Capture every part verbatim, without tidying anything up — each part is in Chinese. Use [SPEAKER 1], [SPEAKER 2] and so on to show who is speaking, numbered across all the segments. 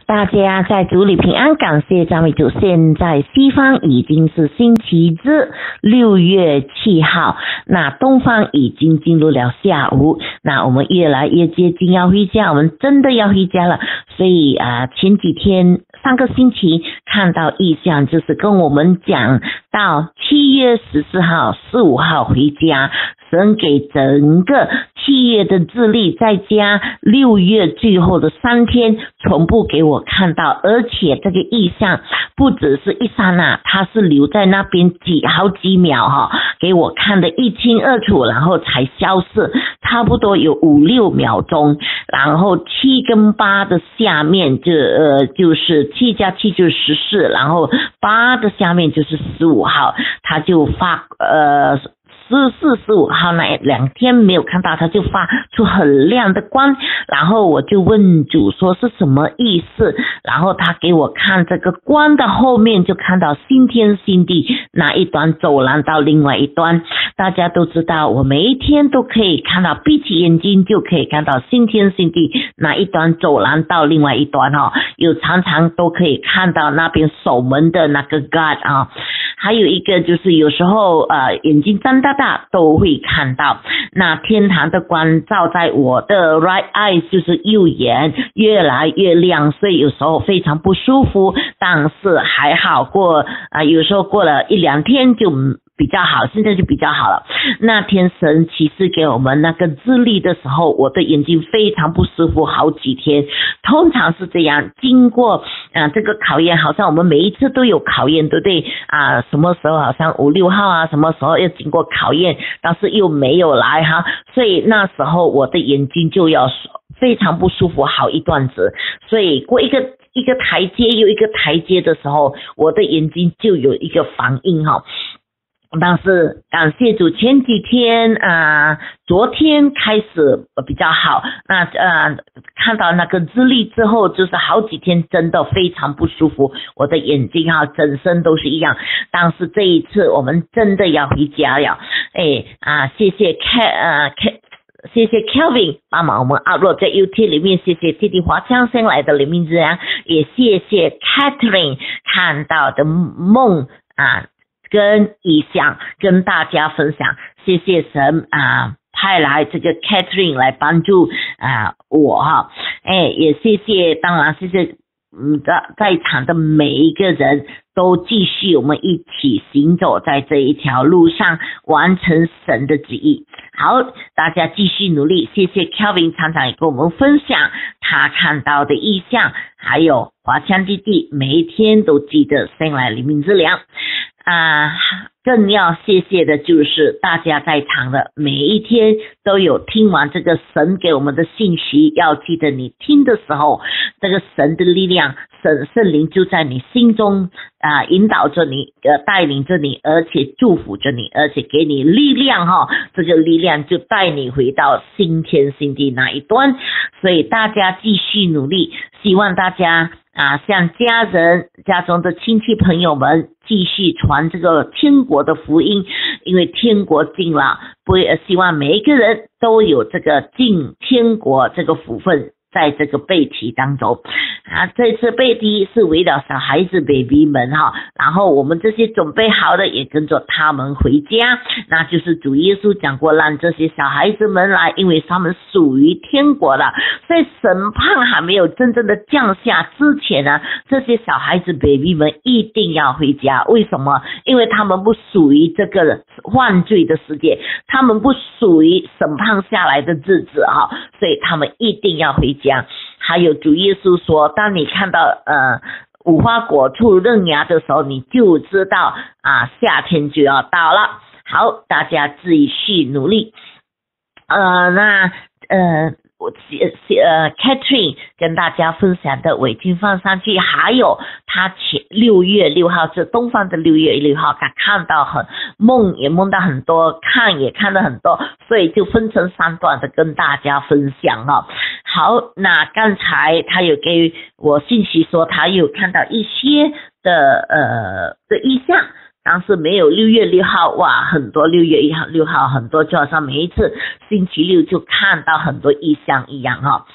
[SPEAKER 1] 大家在主里平安，感谢赞美主。现在西方已经是星期日六月七号，那东方已经进入了下午，那我们越来越接近要回家，我们真的要回家了。所以啊、呃，前几天上个星期看到意象，就是跟我们讲到七月十四号、十五号回家，神给整个七月的日历，再加六月最后的三天，全部给我看到，而且这个意象不只是一刹那，它是留在那边几好几秒哈，给我看得一清二楚，然后才消失，差不多有五六秒钟，然后七跟八的下面就呃就是七加七就是十四，然后八的下面就是十五号，它就发呃。十四、十五号那两天没有看到，它就发出很亮的光，然后我就问主说是什么意思，然后他给我看这个光的后面，就看到新天新地，那一端走廊到另外一端。大家都知道，我每一天都可以看到，闭起眼睛就可以看到新天新地，那一端走廊到另外一端哦，有常常都可以看到那边守门的那个 God 啊。还有一个就是有时候呃眼睛张大大都会看到，那天堂的光照在我的 right eye 就是右眼越来越亮，所以有时候非常不舒服，但是还好过啊、呃，有时候过了一两天就比较好，现在就比较好了。那天神启示给我们那个日历的时候，我的眼睛非常不舒服好几天，通常是这样，经过啊这个考验，好像我们每一次都有考验，对不对啊？什么时候好像五六号啊，什么时候要经过考验，但是又没有来哈，所以那时候我的眼睛就要非常不舒服好一段子，所以过一个一个台阶又一个台阶的时候，我的眼睛就有一个反应哈。但是感谢主，前几天啊、呃，昨天开始比较好，那呃看到那个日历之后，就是好几天真的非常不舒服，我的眼睛哈整身都是一样。但是这一次我们真的要回家了，哎啊，谢谢 K 呃 K。谢谢 Kelvin 帮忙我们 upload 在 YouTube 里面，谢谢弟弟华强生来的黎明之阳，也谢谢 Catherine 看到的梦啊跟意象跟大家分享，谢谢神啊派来这个 Catherine 来帮助啊我哈，哎也谢谢，当然谢谢嗯在在场的每一个人都继续我们一起行走在这一条路上，完成神的旨意。好，大家继续努力，谢谢 Kelvin 常常也跟我们分享他看到的意象，还有华强弟弟每一天都记得生来黎明之良啊，更要谢谢的就是大家在场的每一天都有听完这个神给我们的信息，要记得你听的时候，这个神的力量，神圣灵就在你心中啊、呃，引导着你，呃，带领着你，而且祝福着你，而且给你力量哈，这个力量就带你回到新天新地那一端。所以大家继续努力，希望大家啊，像家人家中的亲戚朋友们继续传这个天国的福音，因为天国近了，不希望每一个人都有这个进天国这个福分。在这个背题当中啊，这次背题是围绕小孩子 baby 们哈，然后我们这些准备好的也跟着他们回家，那就是主耶稣讲过，让这些小孩子们来，因为他们属于天国的，在审判还没有真正的降下之前呢，这些小孩子 baby 们一定要回家。为什么？因为他们不属于这个犯罪的世界，他们不属于审判下来的日子哈，所以他们一定要回家。还有主耶稣说，当你看到呃无花果树嫩芽的时候，你就知道啊夏天就要到了。好，大家继续努力。呃那呃我呃 Catherine 跟大家分享的我已经放上去，还有他前六月六号是东方的六月六号，他看到很梦也梦到很多，看也看到很多，所以就分成三段的跟大家分享哦。好，那刚才他有给我信息说他有看到一些的呃的意象，但是没有六月六号，哇，很多六月一号六号很多，就好像每一次星期六就看到很多意象一样哈、哦。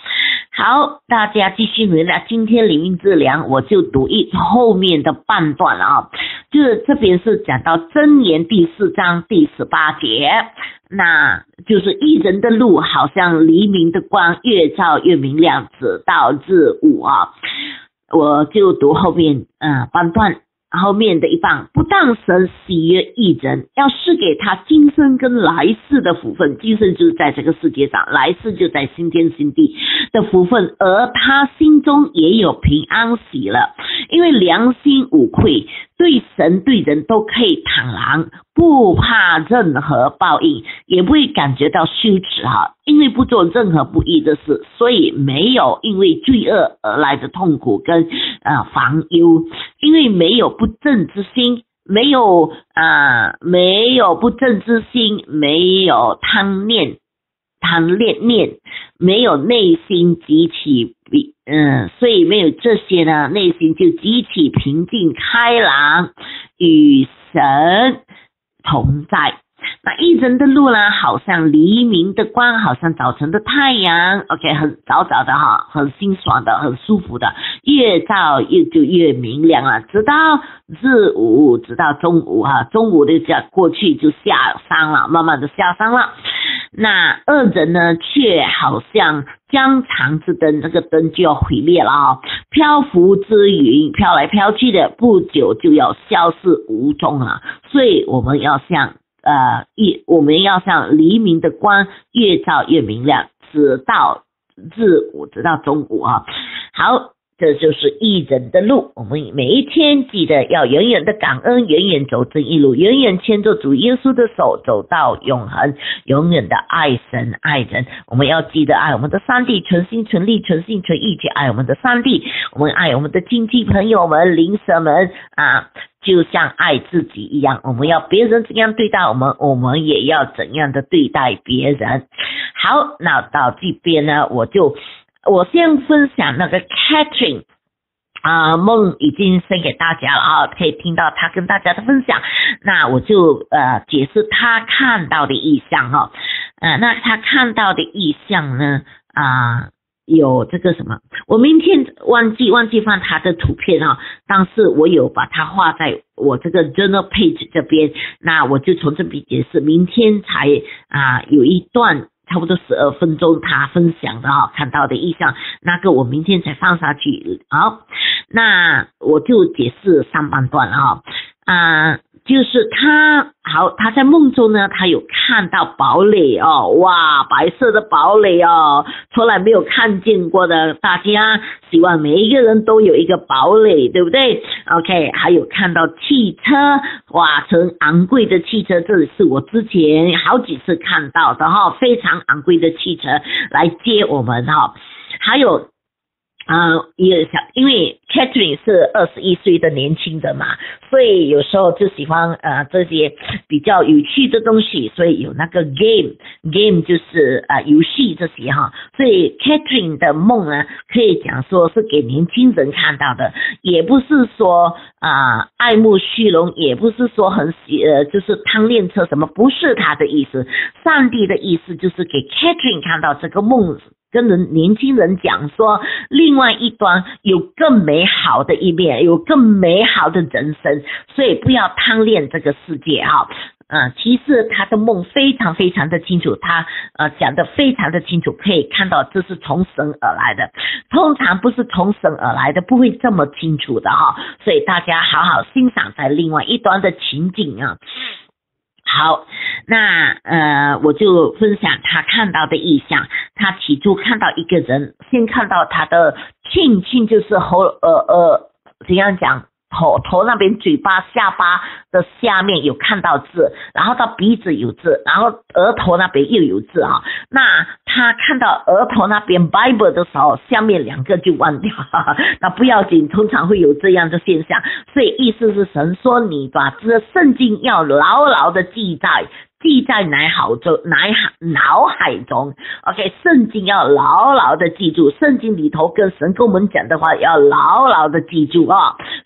[SPEAKER 1] 好，大家继续回来，今天灵命之粮我就读一后面的半段了啊，就是这边是讲到箴言第四章第十八节，那就是义人的路好像黎明的光，越照越明亮，直到日午啊。我就读后面呃半段后面的一半，不当神喜悦义人，要赐给他今生跟来世的福分，今生就是在这个世界上，来世就在新天新地的福分，而他心中也有平安喜乐，因为良心无愧，对神对人都可以坦然，不怕任何报应，也不会感觉到羞耻哈，因为不做任何不义的事，所以没有因为罪恶而来的痛苦跟呃烦忧，因为没有不正之心，没有啊、呃、没有不正之心，没有贪念贪恋念，没有内心极其嗯、呃，所以没有这些呢，内心就极其平静开朗，与神同在。那义人的路呢，好像黎明的光，好像早晨的太阳 OK 很早早的哈，很清爽的，很舒服的，越照越就越明亮了，直到日午，直到中午哈，中午的讲过去就下山了，慢慢的下山了。那恶人呢，却好像将长之灯，这个灯就要毁灭了啊！漂浮之云飘来飘去的，不久就要消失无踪了。所以我们要像呃一，我们要像黎明的光，越照越明亮，直到日午，直到中午啊！好。这就是义人的路，我们每一天记得要远远的感恩，远远走正义路，远远牵着主耶稣的手走到永恒，永远的爱神爱人。我们要记得爱我们的上帝，全心全力全心全意去爱我们的上帝，我们爱我们的亲戚朋友们邻舍们啊，就像爱自己一样，我们要别人怎样对待我们，我们也要怎样的对待别人。好，那到这边呢，我就我先分享那个 Catherine 啊、呃，梦已经分给大家了啊，可以听到他跟大家的分享。那我就呃解释他看到的意象哈，呃，那他看到的意象呢啊、呃、有这个什么，我明天忘记忘记放他的图片哈，但是我有把它画在我这个 journal page 这边，那我就从这边解释，明天才啊、呃、有一段。差不多十二分钟他分享的哈，看到的意象，那个我明天才放下去。好，那我就解释上半段了哈。啊、呃，就是他好，他在梦中呢，他有看到堡垒哦，哇，白色的堡垒哦，从来没有看见过的。大家希望每一个人都有一个堡垒，对不对 ？OK， 还有看到汽车，哇，很昂贵的汽车，这是我之前好几次看到的哈，非常昂贵的汽车来接我们哈，还有。呃，也想，因为 Catherine 是二十一岁的年轻人嘛，所以有时候就喜欢呃这些比较有趣的东西，所以有那个 game game 就是呃游戏这些哈，所以 Catherine 的梦呢，可以讲说是给年轻人看到的，也不是说啊、呃、爱慕虚荣，也不是说很喜呃就是贪恋车什么，不是他的意思，上帝的意思就是给 Catherine 看到这个梦。跟人年轻人讲说，另外一端有更美好的一面，有更美好的人生，所以不要贪恋这个世界哈。呃，其实他的梦非常非常的清楚，他呃讲的非常的清楚，可以看到这是从神而来的，通常不是从神而来的，不会这么清楚的哈。所以大家好好欣赏在另外一端的情景啊。好，那呃，我就分享他看到的意象。他起初看到一个人，先看到他的庆庆就是喉呃呃怎样讲，头头那边嘴巴下巴的下面有看到字，然后到鼻子有字，然后额头那边又有字啊。那他看到额头那边 Bible 的时候，下面两个就忘掉，哈哈，那不要紧，通常会有这样的现象。所以意思是神说，你把这个圣经要牢牢的记在。记在脑海中，脑海中 ，OK， 圣经要牢牢的记住，圣经里头跟神跟我们讲的话要牢牢的记住啊、哦。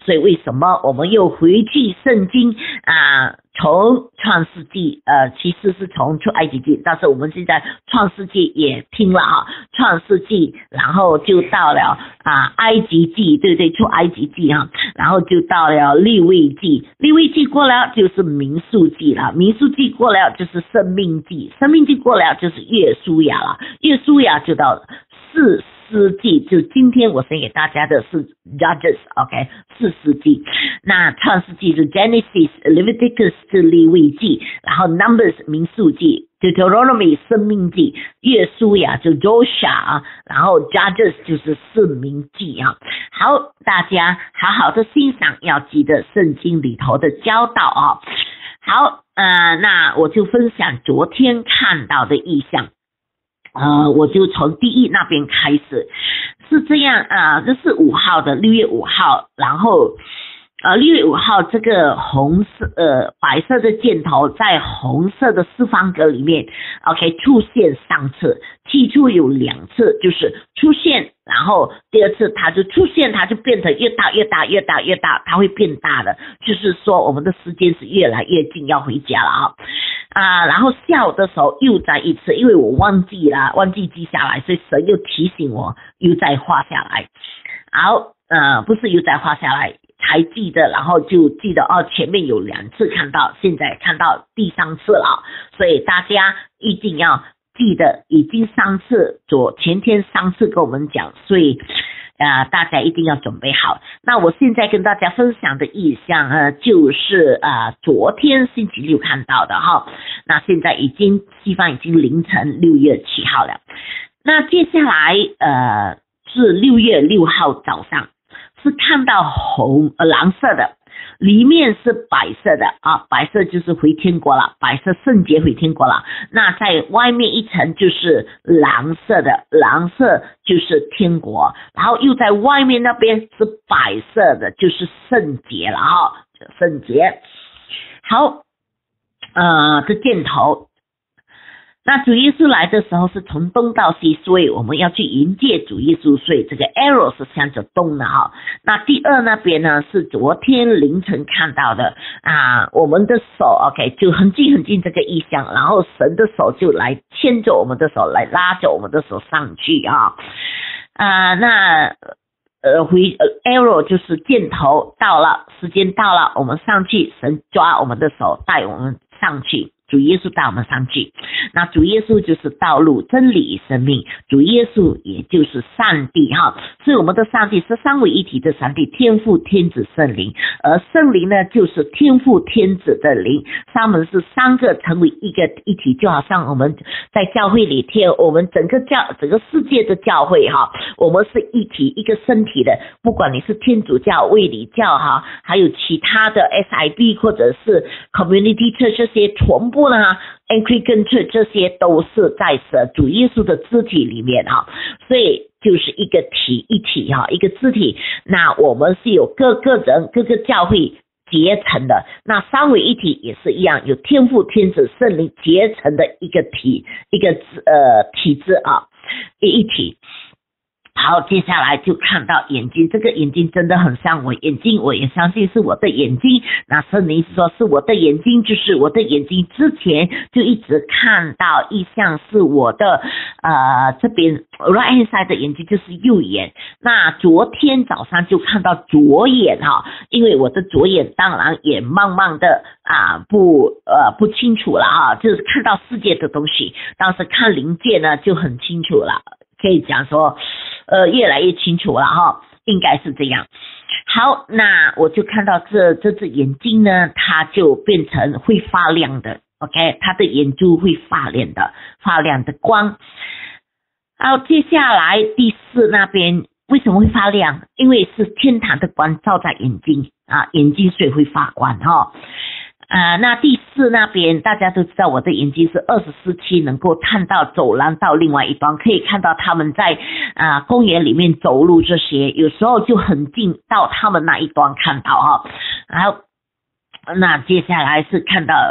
[SPEAKER 1] 所以为什么我们又回去圣经啊？从创世纪呃其实是从出埃及记，但是我们现在创世纪也拼了啊，创世纪然后就到了啊埃及记，对不对？出埃及记啊，然后就到了利未记，利未记过了就是民数记了，民数记过了就是生命记，生命记过了就是约书亚了，约书亚就到四世纪，就今天我先给大家的是 Judges OK 四世纪，那创世纪是 Genesis Leviticus 是利未记，然后 Numbers 民数记， Deuteronomy 生命记，约书亚就 Joshua， 然后 Judges 就是四民记啊。好，大家好好的欣赏，要记得圣经里头的教导啊。好，呃，那我就分享昨天看到的意象。呃，我就从第一那边开始，是这样啊、呃，这是五号的六月五号，然后呃六月五号这个红色呃白色的箭头在红色的四方格里面 ，OK 出现三次，起初有两次，就是出现，然后第二次它就出现，它就变成越大越大越大越大，它会变大的，就是说我们的时间是越来越近要回家了啊。啊，然后下午的时候又再一次，因为我忘记了，忘记记下来，所以神又提醒我，又再画下来。好，呃，不是又再画下来，还记得，然后就记得哦，前面有两次看到，现在看到第三次了，所以大家一定要记得，已经三次，昨前天三次跟我们讲，所以。呃，大家一定要准备好。那我现在跟大家分享的意象呃，就是呃昨天星期六看到的哈。那现在已经西方已经凌晨六月七号了。那接下来呃是六月六号早上，是看到红呃蓝色的。里面是白色的啊，白色就是回天国了，白色圣洁回天国了。那在外面一层就是蓝色的，蓝色就是天国，然后又在外面那边是白色的，就是圣洁了哈，圣洁。好，呃，这箭头。那主耶稣来的时候是从东到西，所以我们要去迎接主耶稣，所以这个 arrow 是向着东的哈。那第二那边呢是昨天凌晨看到的啊，我们的手 OK 就很近很近这个意象，然后神的手就来牵着我们的手，来拉着我们的手上去啊啊那。呃，回呃 arrow 就是箭头到了，时间到了，我们上去，神抓我们的手带我们上去，主耶稣带我们上去。那主耶稣就是道路、真理、生命，主耶稣也就是上帝哈。所以我们的上帝是三位一体的上帝，天父、天子、圣灵，而圣灵呢就是天父、天子的灵，他们是三个成为一个一体，就好像我们在教会里天，我们整个教整个世界的教会哈，我们是一体一个身体的，不管你是天主教、卫理教哈，还有其他的 S I B 或者是 Community Church 这些全部呢 Anglican Church 这些都是在主耶稣的肢体里面哈，所以就是一个体一体哈，一个肢体。那我们是有各个人各个教会结成的，那三位一体也是一样，有天父、天子、圣灵结成的一个体一个呃体制啊，一体。好，接下来就看到眼睛，这个眼睛真的很像我眼睛，我也相信是我的眼睛。那圣灵说是我的眼睛，就是我的眼睛之前就一直看到意象是我的呃这边 right hand side 的眼睛就是右眼。那昨天早上就看到左眼哈，因为我的左眼当然也慢慢的啊不呃不清楚了哈，就是看到世界的东西，但是看灵界呢就很清楚了，可以讲说。呃，越来越清楚了哈，应该是这样。好，那我就看到这这只眼睛呢，它就变成会发亮的 ，OK， 它的眼珠会发亮的，发亮的光。好，接下来第四那边为什么会发亮？因为是天堂的光照在眼睛啊，眼睛所以会发光哈。呃，那第四那边大家都知道，我的眼睛是二十四期，能够看到走廊到另外一端，可以看到他们在啊、呃、公园里面走路这些，有时候就很近到他们那一端看到哈。然后那接下来是看到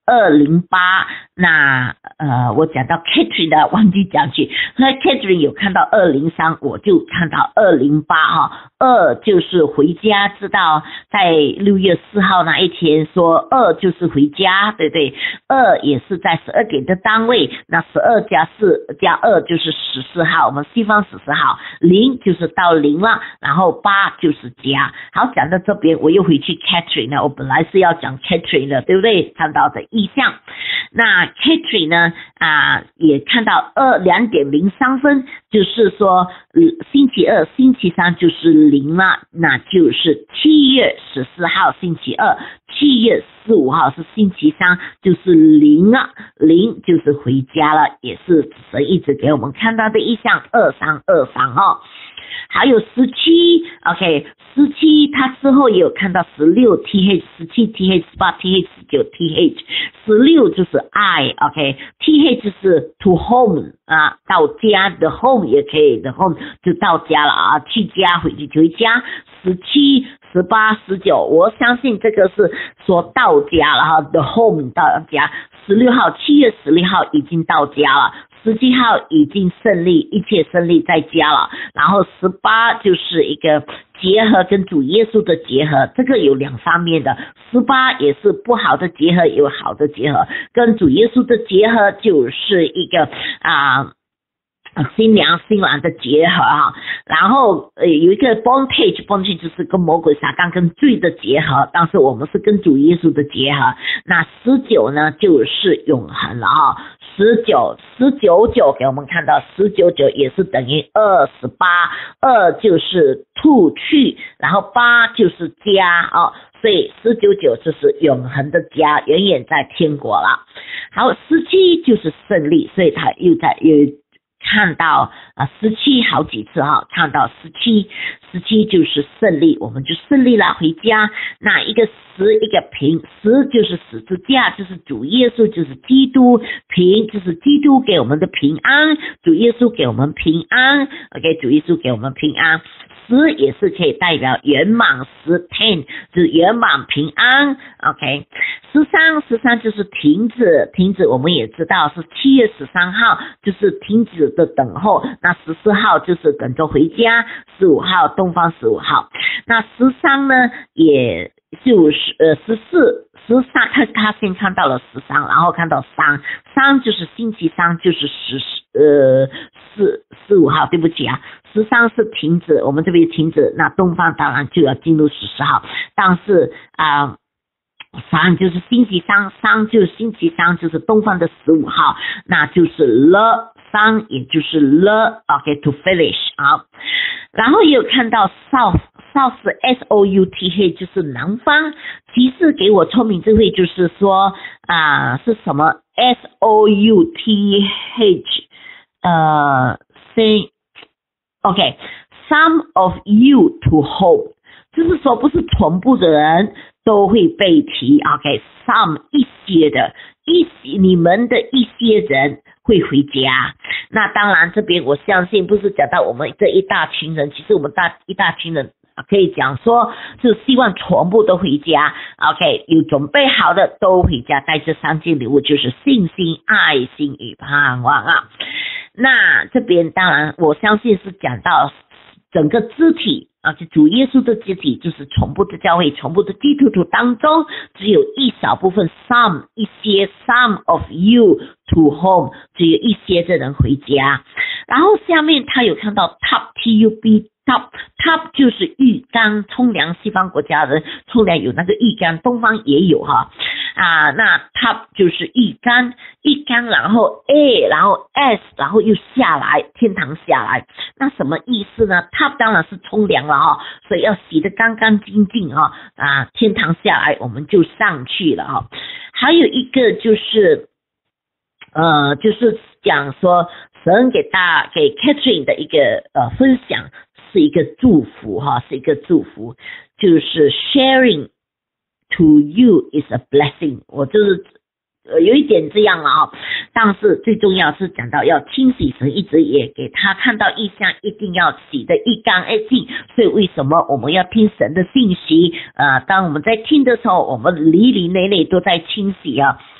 [SPEAKER 1] 二零八，那呃，我讲到 Catherine 的忘记讲去，那 Catherine 有看到二零三，我就看到二零八哈。二就是回家，知道在六月四号那一天说二就是回家，对不对？二也是在十二点的单位，那十二加四加二就是十四号，我们西方十四号，零就是到零了，然后八就是加。好，讲到这边我又回去 Catherine 了，我本来是要讲 Catherine 的，对不对？看到的意象，那 Catherine 呢啊也看到二两点零三分，就是说、呃、星期二星期三就是零了，那就是七月十四号星期二，七月十五号是星期三，就是零了，零就是回家了，也是神一直给我们看到的意象二三二三哦。还有十七 OK 十七他之后也有看到十六 T H 十七 T H 十八 T H 十九 T H 十六就是 I OK T H 是 to home 啊，到家的 home 也可以的 home 就到家了啊，去家回去回家。十七十八十九我相信这个是说到家了哈 the home 到家。十六号七月十六号已经到家了，十七号已经胜利，一切胜利在家了。然后十八就是一个结合跟主耶稣的结合，这个有两方面的，十八也是不好的结合，有好的结合，跟主耶稣的结合就是一个啊新娘新郎的结合啊，然后呃有一个 bondage bondage 就是跟魔鬼撒旦跟罪的结合，但是我们是跟主耶稣的结合。那十九呢就是永恒了啊，十九十九九给我们看到十九九也是等于二十八，二就是吐去，然后八就是家啊，所以十九九就是永恒的家，远远在天国了。好，十七就是胜利，所以他又在又看到啊十七好几次哈，看到十七，十七就是胜利，我们就胜利了回家。那一个十一个平，十就是十字架，就是主耶稣就是基督，平就是基督给我们的平安，主耶稣给我们平安 ，OK， 主耶稣给我们平安。十也是可以代表圆满，十 ten 就是圆满平安 ，OK。十三十三就是停止，停止我们也知道是七月十三号就是停止的等候，那十四号就是等着回家，十五号东方十五号。那十三呢也就是呃十四十三，他他先看到了十三，然后看到三，三就是星期三就是十呃四十五号，对不起啊。十三是停止，我们这边停止，那东方当然就要进入十四号，但是啊、呃，三就是星期三，三就是星期三就是东方的十五号，那就是了，三也就是了 ，OK to finish 好，然后也有看到 south south 是 S O U T H 就是南方，提示给我聪明智慧就是说啊、呃、是什么 S O U T H 呃 say OK some of you to hope 就是说不是全部的人都会被提 OK some 一些的一些你们的一些人会回家。那当然这边我相信不是讲到我们这一大群人，其实我们大一大群人可以讲说是希望全部都回家 OK 有准备好的都回家，带这三件礼物就是信心爱心与盼望啊。那这边当然我相信是讲到整个肢体啊，就主耶稣的肢体，就是全部的教会全部的基督徒当中只有一小部分 some 一些 some of you to home 只有一些的人回家。然后下面他有看到 top T U B top top 就是浴缸冲凉，西方国家人冲凉有那个浴缸，东方也有哈啊，那 top 就是浴缸浴缸，然后 A 然后 S 然后又下来天堂下来，那什么意思呢？ top 当然是冲凉了哈，所以要洗得干干净净哈啊，天堂下来我们就上去了哈。还有一个就是呃就是讲说神给大给 Catherine 的一个呃分享是一个祝福哈，是一个祝福，就是 sharing to you is a blessing。 我就是呃有一点这样了啊，但是最重要是讲到要清洗，神一直也给他看到意象，一定要洗得一干二净。所以为什么我们要听神的信息？呃，当我们在听的时候，我们里里内内都在清洗啊。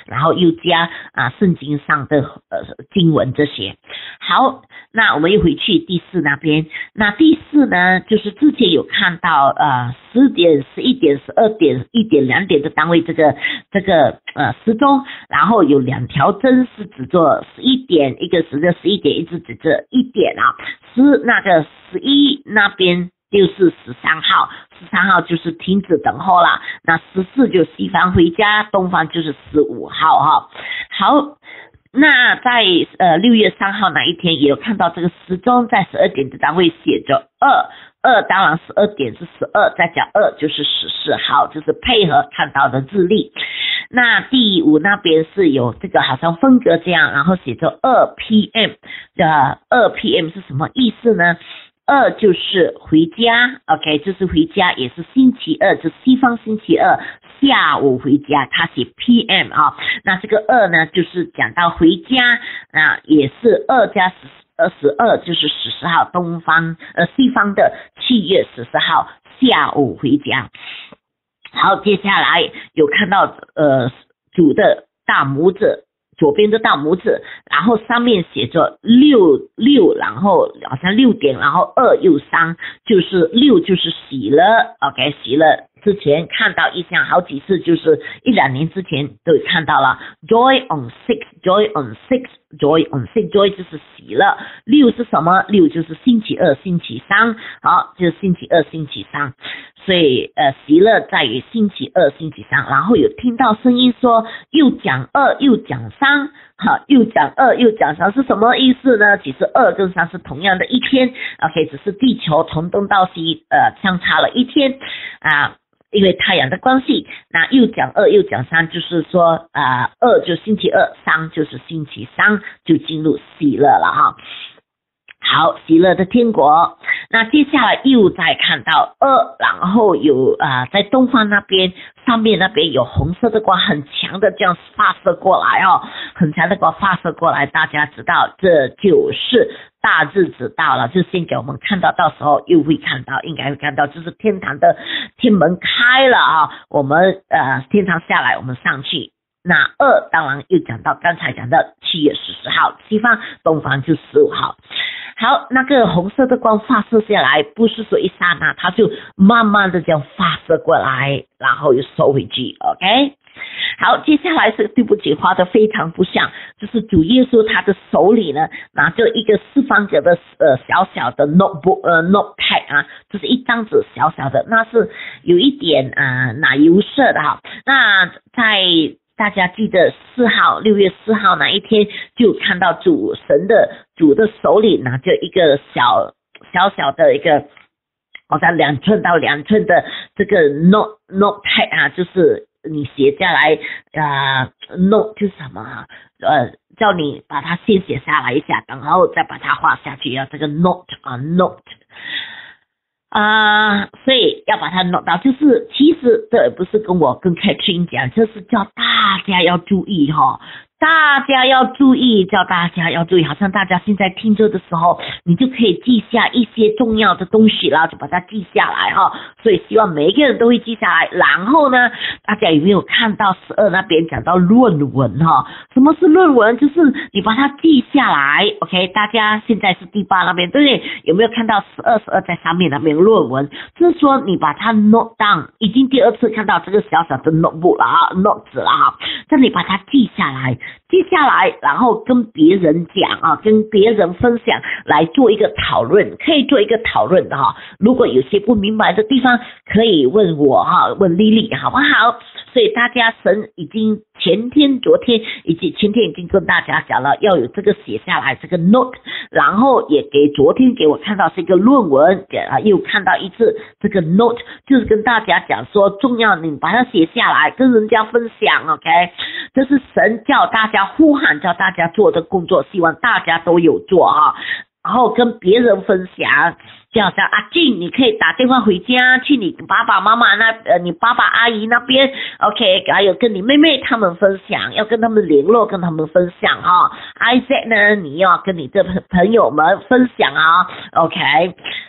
[SPEAKER 1] 然后又加啊圣经上的呃经文这些。好，那我们又回去第四那边。那第四呢，就是之前有看到呃十点、十一点、十二点、一点、两点的单位，这个这个呃时钟，然后有两条针是指着十一点，一个指着十一点，一直指着一点啊。十那个十一那边就是十三号，十三号就是停止等候了。那十四就西方回家，东方就是十五号哈。好。那在呃六月三号那一天也有看到这个时钟在十二点的单位写着二，二当然十二点是十二，再加二就是十四号，就是配合看到的日历。那第五那边是有这个好像分隔这样，然后写着二 P M 的二 P M 是什么意思呢？二就是回家 ，OK， 就是回家，也是星期二，就西方星期二下午回家，他写 P M 啊。那这个二呢，就是讲到回家，那也是二加十二十二，就是十四号，东方呃西方的七月十四号下午回家。好，接下来有看到呃主的大拇指。左边的大拇指，然后上面写着六六，然后好像六点，然后二又三，就是六就是喜了 ，OK， 喜了。之前看到一项好几次，就是一两年之前都有看到了 ，Joy on six, Joy on six, Joy on six, Joy 就是喜了。六是什么？六就是星期二、星期三，好，就是星期二、星期三。所以呃，喜乐在于星期二、星期三，然后有听到声音说又讲二又讲三，好，又讲二又讲三是什么意思呢？其实二跟三是同样的一天 ，OK， 只是地球从东到西呃相差了一天啊。因为太阳的关系，那又讲二又讲三，就是说啊、呃，二就星期二，三就是星期三，就进入喜乐了哈。好，喜乐的天国。那接下来又再看到二，然后有啊、呃，在东方那边上面那边有红色的光，很强的这样发射过来哦，很强的光发射过来，大家知道这就是大日子到了，就先给我们看到，到时候又会看到，应该会看到，就是天堂的天门开了啊，我们呃天堂下来，我们上去。那二当然又讲到刚才讲的七月十四号，西方东方就十五号。好，那个红色的光发射下来，不是说一刹那，它就慢慢的这样发射过来，然后又收回去 ，OK。好，接下来是对不起，画的非常不像，就是主耶稣他的手里呢拿着一个四方格的呃小小的 notebook 呃 notepad 啊，就是一张纸小小的，那是有一点呃奶油色的哈。那在大家记得四号六月四号那一天就看到主神的主的手里拿着一个小小小的一个好像两寸到两寸的这个 note notepad 啊，就是你写下来啊、呃、note 就是什么啊，呃叫你把它先写下来一下，然后再把它画下去，要这个 note 啊 note。啊、呃，所以要把它弄到，就是其实这不是跟我跟 Catherine 讲，这是叫大家要注意哈，大家要注意，叫大家要注意，好像大家现在听着的时候，你就可以记下一些重要的东西啦，就把它记下来哈。所以希望每一个人都会记下来。然后呢，大家有没有看到十二那边讲到论文哈？什么是论文？就是你把它记下来 ，OK？ 大家现在是第八那边，对不对？有没有看到十二十二在上面那边论文？就是说你把它 note down， 已经第二次看到这个小小的 notebook 了啊 ，note 了哈，这你把它记下来。记下来，然后跟别人讲啊，跟别人分享，来做一个讨论，可以做一个讨论的哈。如果有些不明白的地方，可以问我哈，问丽丽好不好？所以大家神已经前天、昨天以及前天已经跟大家讲了，要有这个写下来这个 note， 然后也给昨天给我看到是一个论文，啊又看到一次这个 note， 就是跟大家讲说重要，你把它写下来，跟人家分享 ，OK？ 这是神叫大家呼喊，叫大家做的工作，希望大家都有做哈。然后跟别人分享，就好像阿静，你可以打电话回家去你爸爸妈妈那呃，你爸爸阿姨那边 ，OK， 还有跟你妹妹他们分享，要跟他们联络，跟他们分享哈。Isaac 呢，你要跟你的朋友们分享啊 ，OK。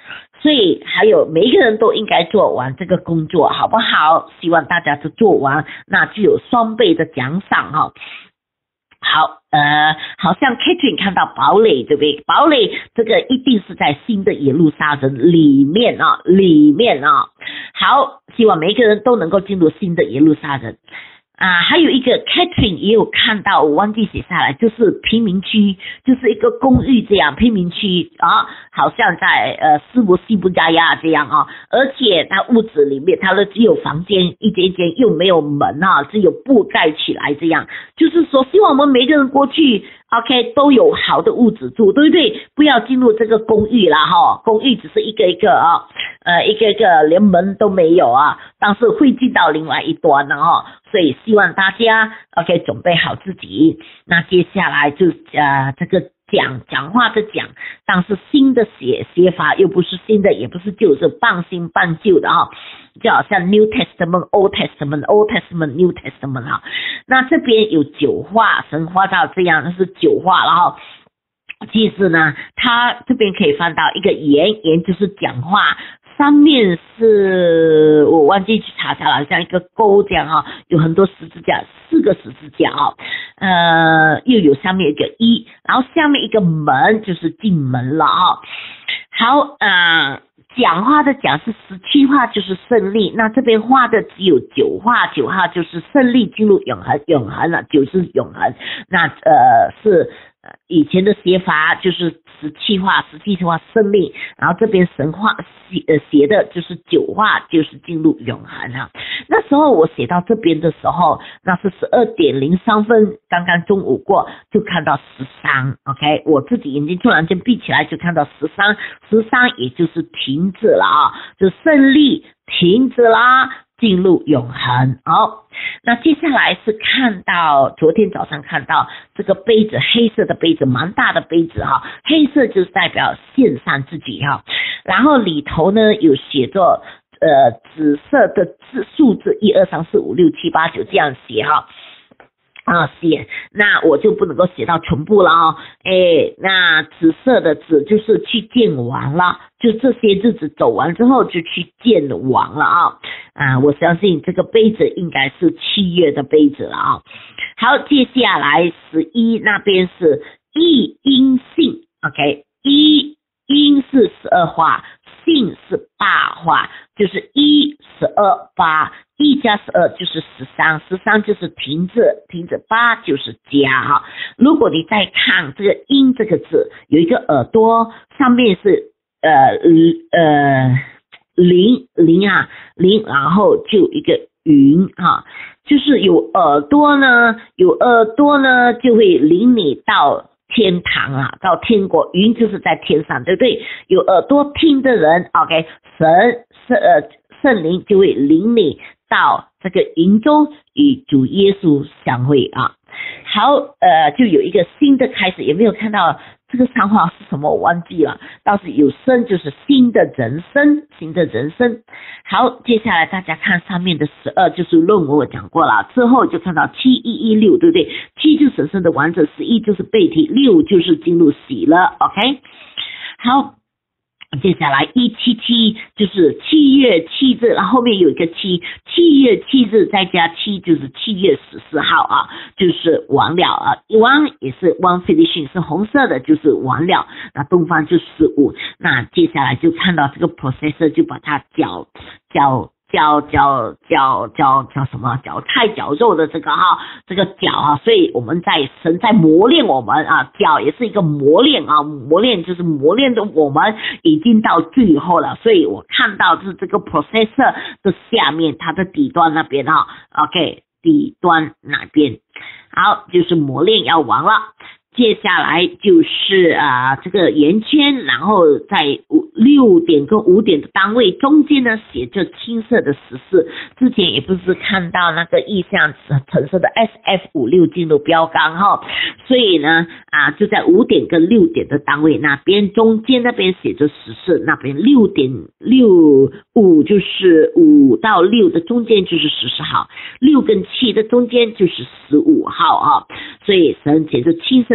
[SPEAKER 1] 所以还有每一个人都应该做完这个工作，好不好？希望大家都做完，那就有双倍的奖赏哈。好，呃，好像 Catherine 看到堡垒，对不对？堡垒这个一定是在新的耶路撒冷里面啊，里面啊。好，希望每一个人都能够进入新的耶路撒冷。啊，还有一个 Catherine 也有看到，我忘记写下来，就是贫民区，就是一个公寓这样，贫民区啊，好像在呃斯伯西布加亚这样啊，而且它屋子里面它的只有房间一间一间，又没有门啊，只有布盖起来这样，就是说希望我们每个人过去 OK 都有好的屋子住，对不对？不要进入这个公寓啦哈，公寓只是一个一个啊，呃一个一个连门都没有啊，但是会进到另外一端的哈。所以希望大家 OK 准备好自己，那接下来就呃这个讲讲话的讲，但是新的写写法又不是新的，也不是旧，是半新半旧的啊，就好像 New Testament、Old Testament、Old Testament、New Testament 啊。那这边有九话，神画到这样，那是九话，然后其实呢，它这边可以翻到一个言，言就是讲话。上面是我忘记去查查了，像一个钩这样啊，有很多十字架，四个十字架啊，呃，又有上面一个一，然后下面一个门就是进门了啊。好，呃，讲话的讲是十七画就是胜利，那这边画的只有九画，九画就是胜利进入永恒，永恒了，九是永恒，那呃是。以前的写法就是十七画，十七画胜利，然后这边神话写呃写的就是九画，就是进入永恒啊。那时候我写到这边的时候，那是十二点零三分，刚刚中午过，就看到十三 ，OK， 我自己眼睛突然间闭起来，就看到十三，十三也就是停止了啊，就胜利停止啦。进入永恒。好，那接下来是看到昨天早上看到这个杯子，黑色的杯子，蛮大的杯子哈，黑色就是代表献上自己哈，然后里头呢有写作呃紫色的字数字一二三四五六七八九这样写哈。啊，写那我就不能够写到全部了哦，哎，那紫色的紫就是去见王了，就这些日子走完之后就去见王了啊，啊，我相信这个杯子应该是七月的杯子了啊。好，接下来十一那边是一阴性 ，OK， 一阴是十二画，性是八画，就是一十二八。一加十二就是十三，十三就是停止，停止八就是加哈。如果你再看这个音这个字，有一个耳朵，上面是呃呃零零啊零，然后就一个云哈，就是有耳朵呢，有耳朵呢就会领你到天堂啊，到天国，云就是在天上，对不对？有耳朵听的人 ，OK， 神圣呃圣灵就会领你到这个营中与主耶稣相会啊。好，呃，就有一个新的开始，有没有看到这个三画是什么？我忘记了，倒是有生就是新的人生，新的人生。好，接下来大家看上面的十二就是论文我讲过了，之后就看到七一一六，对不对？七就是神圣的完整，十一就是背题，六就是进入喜了 ，OK。好。接下来一七七就是七月七日，然后后面有一个七，七月七日再加七就是七月十四号啊，就是完了啊，完也是 one finishing 是红色的，就是完了。那东方就十五，那接下来就看到这个 processor 就把它搅搅。搅搅搅搅搅什么搅菜绞肉的这个哈，这个搅啊，所以我们在神在磨练我们啊，搅也是一个磨练啊，磨练就是磨练的我们已经到最后了，所以我看到是这个 processor 的下面它的底端那边啊 ，OK， 底端那边，好，就是磨练要完了。接下来就是啊、呃、这个圆圈，然后在六点跟五点的单位中间呢写着青色的十四，之前也不是看到那个意象橙色的 S F 五六进入标杆哈，所以呢啊就在五点跟六点的单位那边中间那边写着十四，那边六点六五就是五到六的中间就是十四号，六跟七的中间就是十五号啊，所以神写着青色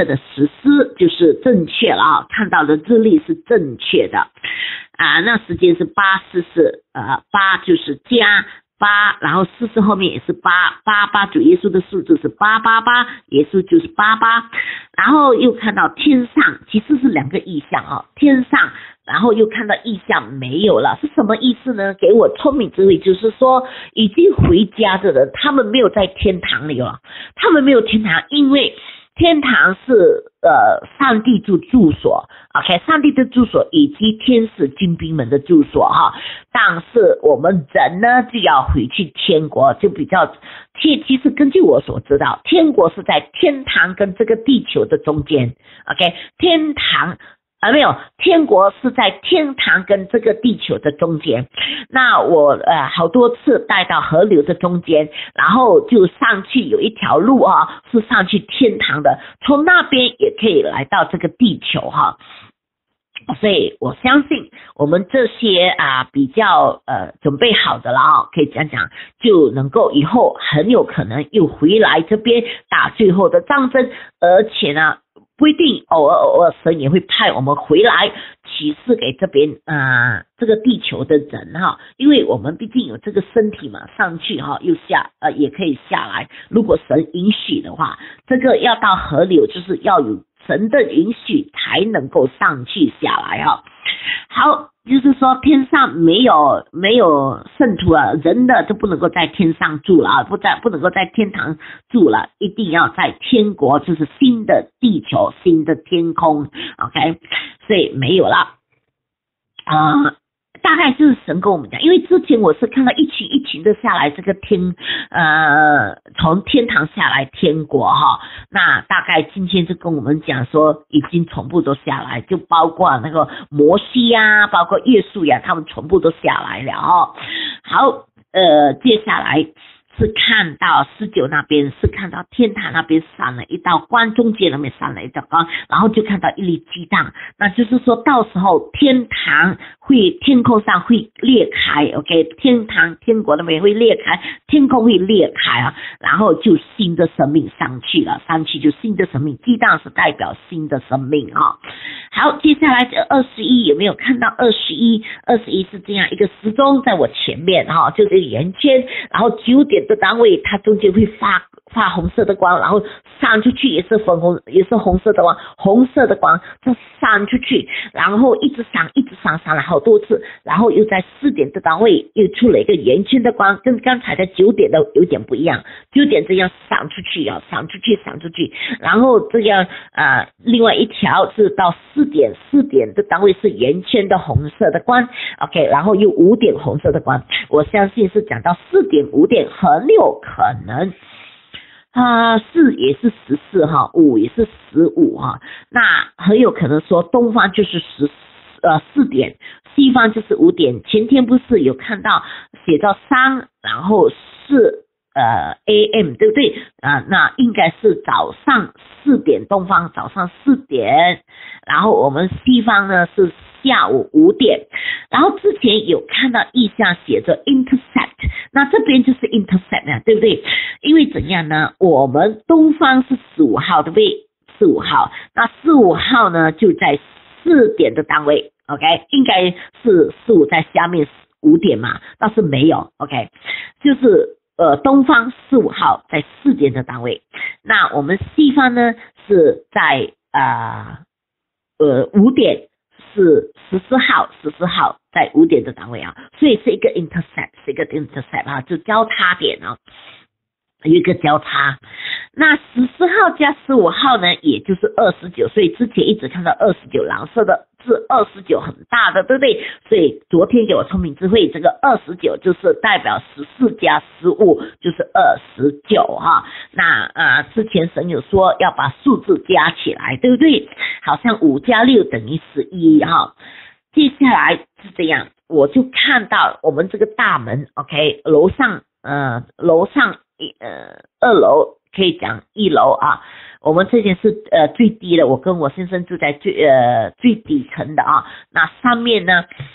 [SPEAKER 1] 的实施就是正确了啊，看到的日历是正确的啊，那时间是八四四，呃，八就是加八，然后四四后面也是八，八八主耶稣的数字是八八八，耶稣就是八八，然后又看到天上，其实是两个意象啊，天上，然后又看到意象没有了，是什么意思呢？给我聪明智慧，就是说已经回家的人，他们没有在天堂里了，他们没有天堂，因为天堂是呃上帝住住所 ，OK， 上帝的住所以及天使军兵们的住所哈。但是我们人呢就要回去天国，就比较天，其实根据我所知道，天国是在天堂跟这个地球的中间 ，OK， 天堂。啊，没有，天国是在天堂跟这个地球的中间。那我呃好多次带到河流的中间，然后就上去有一条路啊，是上去天堂的，从那边也可以来到这个地球哈。所以我相信我们这些啊比较呃准备好的了啊，可以讲讲，就能够以后很有可能又回来这边打最后的战争，而且呢。不一定，偶尔偶尔神也会派我们回来启示给这边呃这个地球的人哈，因为我们毕竟有这个身体嘛，上去哈又下呃也可以下来，如果神允许的话，这个要到河流就是要有神的允许才能够上去下来哈。好，就是说天上没有没有圣徒了，人的就不能够在天上住了啊，不在不能够在天堂住了，一定要在天国，就是新的地球、新的天空 ，OK， 所以没有了啊。呃大概就是神跟我们讲，因为之前我是看到一群一群的下来这个天呃从天堂下来天国哈，那大概今天就跟我们讲说已经全部都下来，就包括那个摩西呀，包括耶稣呀，他们全部都下来了哦。好，呃接下来是看到十九那边，是看到天堂那边闪了一道光，中间那边闪了一道光，然后就看到一粒鸡蛋，那就是说到时候天堂会天空上会裂开 ，OK， 天堂天国那边会裂开，天空会裂开啊，然后就新的生命上去了，上去就新的生命，鸡蛋是代表新的生命啊。好，接下来这二十一有没有看到二十一？二十一是这样一个时钟在我前面哈，就这个圆圈，然后九点的单位它中间会发发红色的光，然后散出去也是粉红，也是红色的光，红色的光就散出去，然后一直闪一直闪闪了好多次，然后又在四点的单位又出了一个圆圈的光，跟刚才的九点的有点不一样，九点这样闪出去啊，闪出去闪出去，然后这样呃另外一条是到四点，四点的单位是圆圈的红色的光 ，OK， 然后又五点红色的光，我相信是讲到四点五点很有可能。啊，四也是十四哈，五也是十五哈，那很有可能说东方就是十呃四点，西方就是五点。前天不是有看到写到三，然后四呃 A M 对不对啊、呃？那应该是早上四点，东方早上四点，然后我们西方呢是下午五点，然后之前有看到意象写着 intersect， 那这边就是 intersect 啊，对不对？因为怎样呢？我们东方是十五号，对不对？十五号，那十五号呢就在四点的单位 ，OK， 应该是十五在下面五点嘛，但是没有 ，OK， 就是呃东方十五号在四点的单位，那我们西方呢是在啊 呃, 呃五点。是十四号，十四号在五点的单位啊，所以是一个 intersect， 是一个 intersect 啊，就交叉点啊，有一个交叉。那十四号加十五号呢，也就是二十九，所以之前一直看到二十九，蓝色的是二十九很大的，对不对？所以昨天给我聪明智慧，这个二十九就是代表十四加十五就是二十九哈。那呃之前神有说要把数字加起来，对不对？好像五加六等于十一哈。接下来是这样，我就看到我们这个大门 ，OK， 楼上呃楼上呃二楼。可以讲一楼啊，我们这间是呃最低的，我跟我先生住在最呃最底层的啊。那上面呢，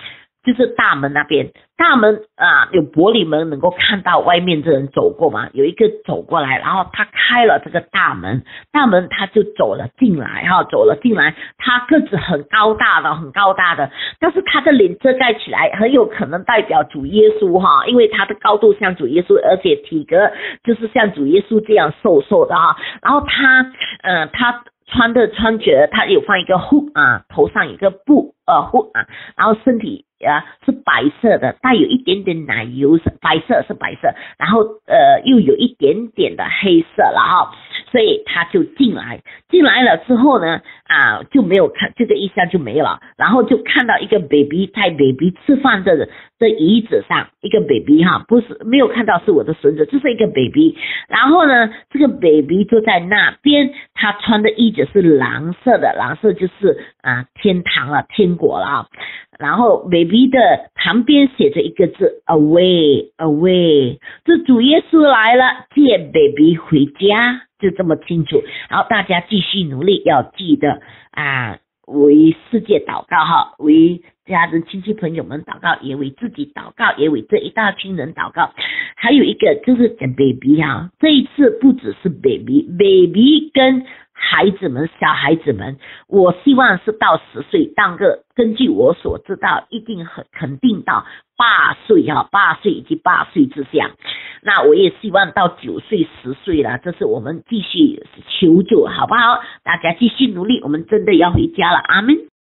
[SPEAKER 1] 就是大门那边，大门啊有玻璃门，能够看到外面的人走过嘛，有一个走过来，然后他开了这个大门，大门他就走了进来哈，走了进来，他个子很高大的，很高大的，但是他的脸遮盖起来，很有可能代表主耶稣哈，因为他的高度像主耶稣，而且体格就是像主耶稣这样瘦瘦的哈，然后他呃他穿的穿着，他有放一个 hood 啊，头上有一个布呃 hood 啊，然后身体啊是白色的，带有一点点奶油色，白色是白色，然后呃又有一点点的黑色了哈，所以他就进来，进来了之后呢啊就没有看这个意象就没了，然后就看到一个 baby 在 baby 吃饭的的椅子上，一个 baby 哈，不是没有看到是我的孙子，这是一个 baby， 然后呢这个 baby 就在那边，他穿的衣服是蓝色的，蓝色就是啊天堂了，天国了啊，然后 baby 的旁边写着一个字 away away， 这主耶稣来了，接 baby 回家，就这么清楚。然后大家继续努力，要记得啊为世界祷告哈，为家人亲戚朋友们祷告，也为自己祷告，也为这一大群人祷告。还有一个就是讲 baby 哈，这一次不只是 baby baby 跟孩子们小孩子们，我希望是到十岁，当个根据我所知道一定很肯定到八岁哈，八岁以及八岁之下，那我也希望到九岁十岁了，这是我们继续求救好不好？大家继续努力，我们真的要回家了，阿们。